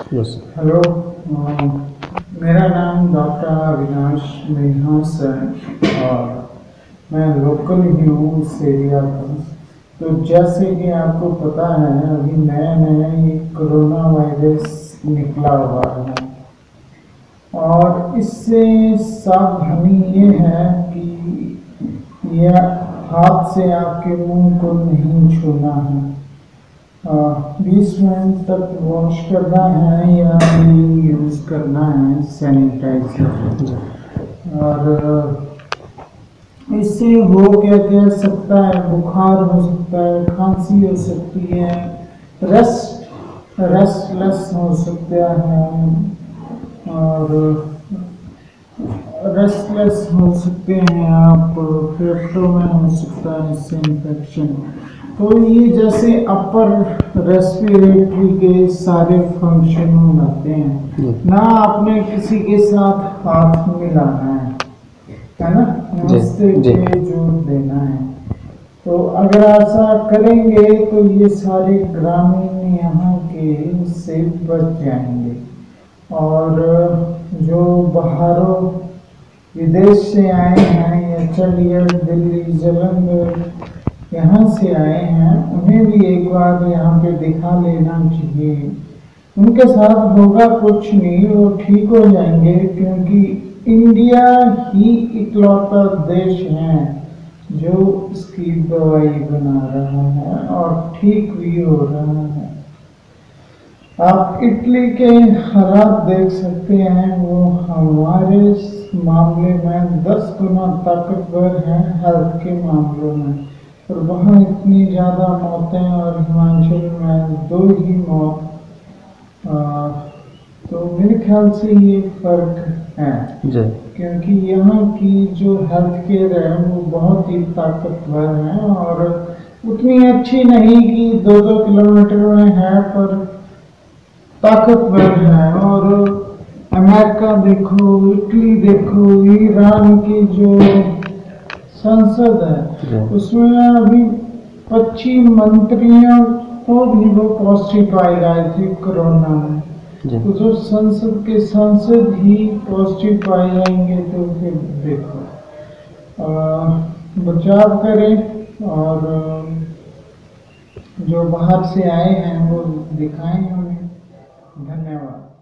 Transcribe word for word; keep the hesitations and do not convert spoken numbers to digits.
Yes. Hello, अ, मेरा नाम doctor Avinash Minhas है और मैं लोकल ही हूँ इस एरिया का। तो जैसे कि आपको पता है, अभी नया नया ये कोरोना वायरस निकला हुआ है और इससे सावधानी ये है कि यह हाथ से आपके मुंह को नहीं छूना है, बीस मिनट तक वॉश करना है या यूज़ करना है सैनिटाइजर। और इससे हो क्या क्या सकता है, बुखार हो सकता है, खांसी हो सकती है, रेस्ट रेस्टलेस हो सकता है और रेस्टलेस हो सकते हैं आप, फेफड़ों में हो सकता है इससे इन्फेक्शन। तो ये जैसे अपर रेस्पिरेटरी के सारे फंक्शन हो जाते हैं ना। आपने किसी के साथ हाथ मिलाना है है ना, नमस्ते के जोर देना है। तो अगर ऐसा करेंगे तो ये सारे ग्रामीण यहाँ के से बच जाएंगे। और जो बाहरों विदेश से आए हैं या चंडीगढ़, दिल्ली, जालंधर यहाँ से आए हैं, उन्हें भी एक बार यहाँ पे दिखा लेना चाहिए। उनके साथ होगा कुछ नहीं, वो ठीक हो जाएंगे, क्योंकि इंडिया ही इकलौता देश है जो इसकी दवाई बना रहा है और ठीक भी हो रहा है। आप इटली के हालात देख सकते हैं, वो हमारे मामले में दस गुना ताकतवर है हेल्थ के मामलों में, और वहाँ इतनी ज़्यादा मौतें और हिमाचल में दो ही मौत। आ, तो मेरे ख्याल से ये फर्क है, क्योंकि यहाँ की जो हेल्थ केयर है वो बहुत ही ताकतवर है और उतनी अच्छी नहीं कि दो दो किलोमीटर में है, पर ताकतवर है। और अमेरिका देखो, इटली देखो, ईरान की जो संसद है उसमें अभी पच्चीस मंत्रियों को भी वो पॉजिटिव पाए गए थे कोरोना में। तो जो संसद के सांसद ही पॉजिटिव पाए जाएंगे तो फिर देखो, बचाव करें और जो बाहर से आए हैं वो दिखाएं हमें। धन्यवाद।